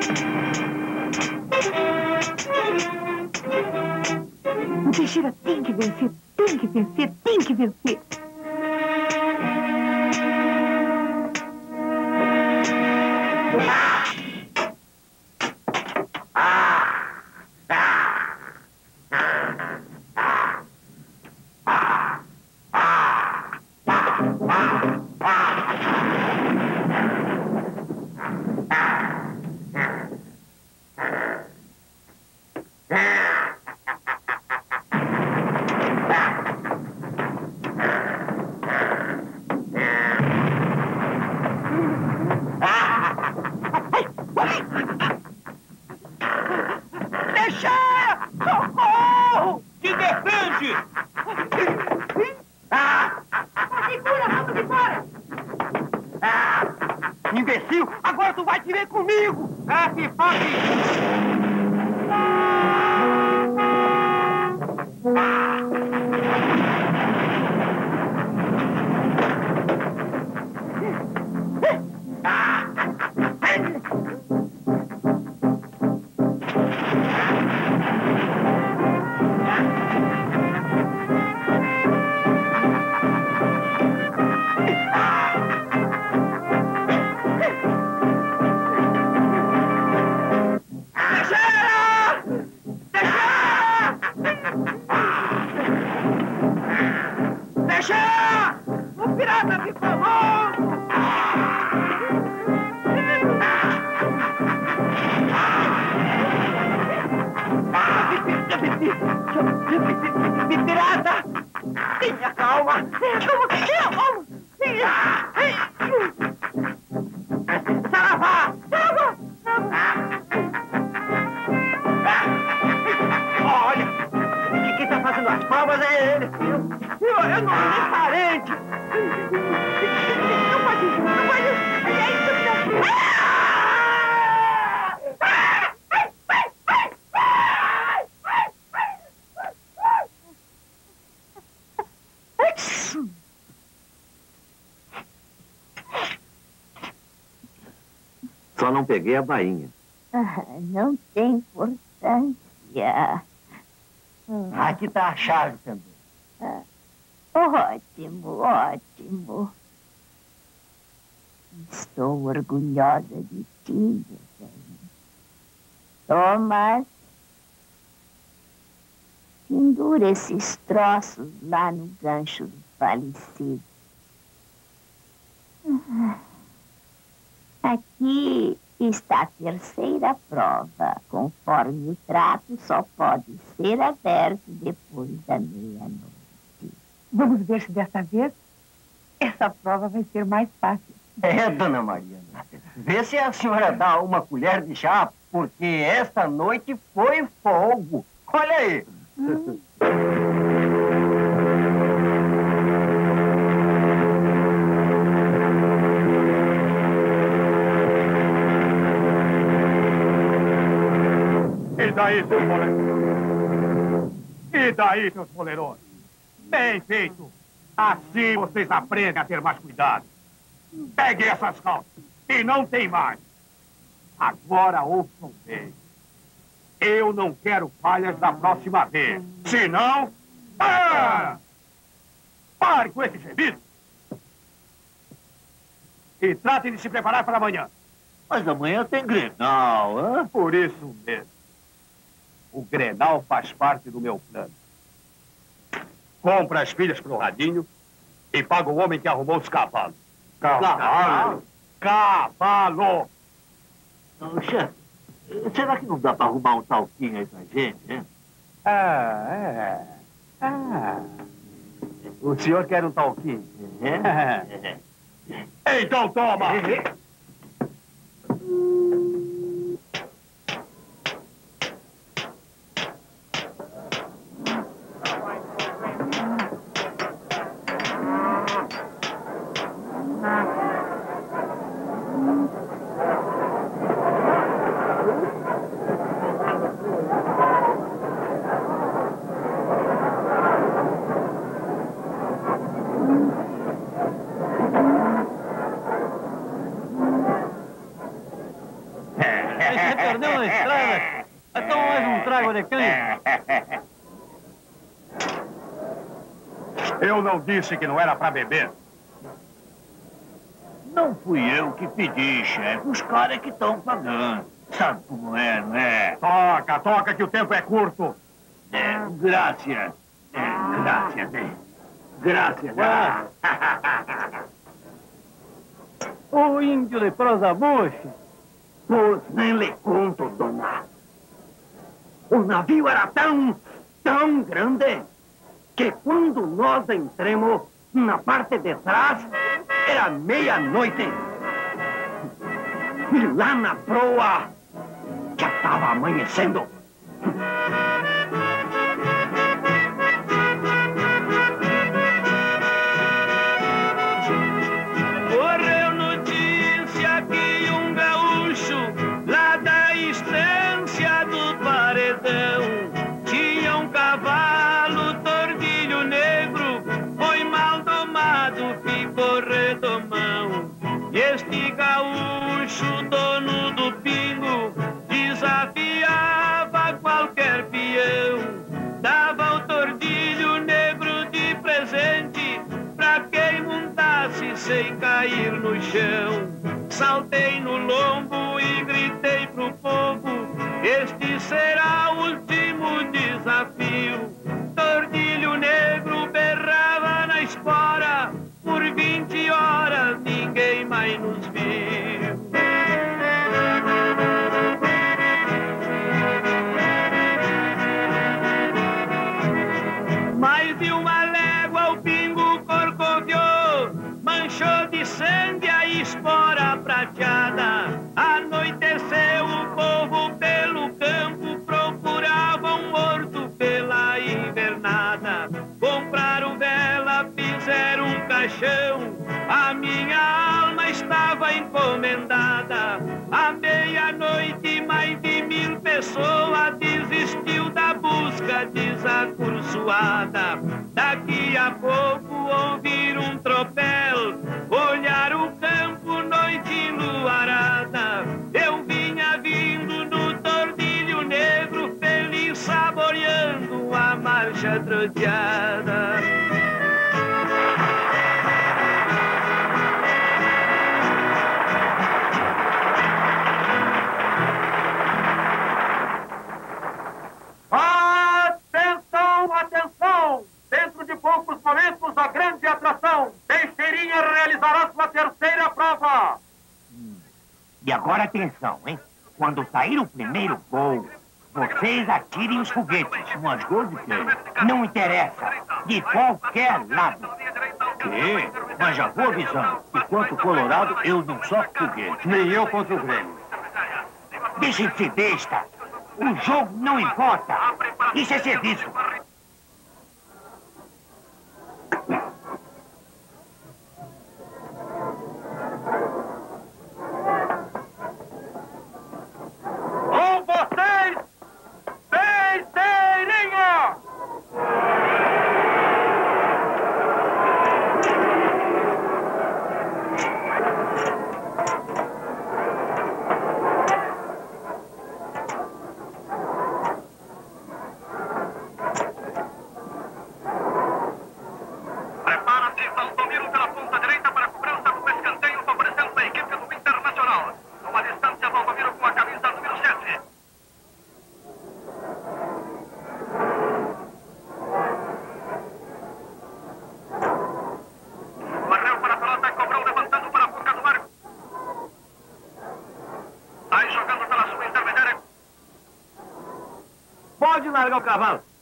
O Teixeira tem que vencer, tem que vencer, tem que vencer. Imbecil, agora tu vai te ver comigo! Que pirata! Tenha calma! Saravá! Olha, quem tá fazendo as palmas é ele! Eu não sou parente! Não pode isso! Não pode isso! É isso! Só não peguei a bainha. Não tem importância. Aqui está a chave também. Ótimo, ótimo. Estou orgulhosa de ti, meu bem. Thomas, pendura esses troços lá no gancho do falecido. Aqui está a terceira prova. Conforme o trato, só pode ser aberto depois da meia-noite. Vamos ver se dessa vez essa prova vai ser mais fácil. Dona Mariana. Vê se a senhora dá uma colher de chá, porque esta noite foi fogo. Olha aí. E daí, seus moleques? E daí, seus boleirões? Bem feito. Assim vocês aprendem a ter mais cuidado. Peguem essas calças. E não tem mais. Agora ouçam bem. Eu não quero falhas da próxima vez. Senão... Pare com esse serviço. E tratem de se preparar para amanhã. Mas amanhã tem Grenal, hã? Por isso mesmo. O Grenal faz parte do meu plano. Compra as pilhas pro radinho e paga o homem que arrumou os cavalos. Cavalo? Cavalo! Não, chefe, será que não dá para arrumar um talquinho aí pra gente, hein? O senhor quer um talquinho? Então toma! você perdeu na estrada. Então mais um trago de canha. Eu não disse que não era pra beber. Não fui eu que pedi, chefe. Os caras que estão pagando. Sabe como é, não é? Toca, toca, que o tempo é curto. Graças. Graças. Graças. O índio de prosa bucha. Pois nem lhe conto, dona. O navio era tão grande, que quando nós entremos na parte de trás, era meia-noite. E lá na proa, já estava amanhecendo. Correu notícia que um gaúcho lá da estância do Paredão tinha um cavalo tordilho negro, foi mal domado, ficou redomão. E este gaúcho, dono do pingo, desafiava qualquer peão, dava o tordilho negro de presente pra quem montasse sem cair no chão. Saltei no lombo e gritei pro povo, este será o último desafio. Tordilho negro berrava na espora, por 20 horas ninguém mais nos viu. Mais de uma légua o pingo corcoviou, manchou de sangue a espora prateada. Anoiteceu, o povo pelo campo procurava um morto pela invernada. Compraram vela, fizeram um caixão, a minha alma estava encomendada. À meia-noite mais de 1000 pessoas desistiu da busca desacursoada. Daqui a pouco ouviram um tropel, olhar o campo, noite enluarada. Eu vinha vindo no tordilho negro, feliz saboreando a marcha troteada. Atenção, atenção! Dentro de poucos momentos, a grande atração. Teixeirinha realizará sua terceira prova. E agora atenção, hein? Quando sair o primeiro gol, vocês atirem os foguetes. Umas 12 que? Não interessa, de qualquer lado. Que? Mas já vou avisando que quanto Colorado eu não sofro foguete. Nem eu contra o Grêmio. Deixem de ser besta. O jogo não importa. Isso é serviço. Com vocês, Teixeirinha! Prepara-se, Valdomiro pela ponta direita para a cobrança do escanteio, favorecendo a equipe do Internacional. Numa distância, Valdomiro com a camisa número 7. Correu para a pelota, cobrou, levantando para a boca do arco. Sai jogando pela sua intermediária. Pode largar o cavalo.